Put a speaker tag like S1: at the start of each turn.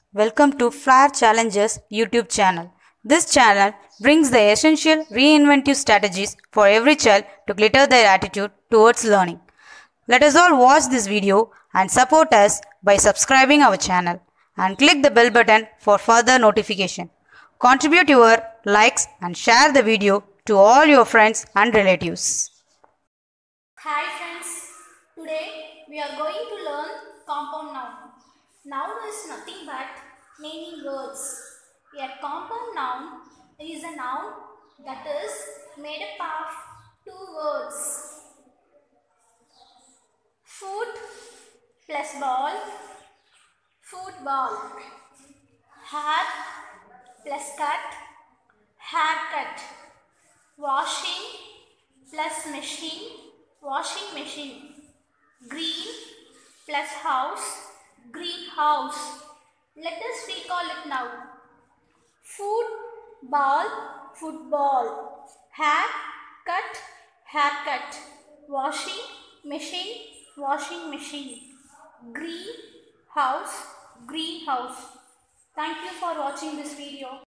S1: Welcome to Flair Challenges YouTube channel. This channel brings the essential reinventive strategies for every child to glitter their attitude towards learning. Let us all watch this video and support us by subscribing our channel and click the bell button for further notification. Contribute your likes and share the video to all your friends and relatives.
S2: Hi friends, today we are going to learn compound noun. Noun is nothing but naming words. A compound noun is a noun that is made up of two words. Foot plus ball, football. Hair plus cut, haircut. Washing plus machine, washing machine. Green plus house, greenhouse. Let us recall it now. Football, football. Hair cut, haircut. Washing machine, washing machine. Greenhouse, greenhouse. Thank you for watching this video.